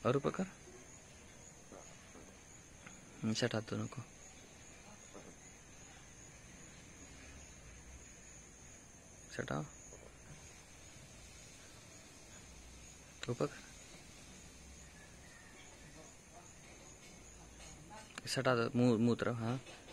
और ऊपर कर, हटा दोनों को। हटाओ, ऊपर कर, हटा दो, मुंह तरफ। हाँ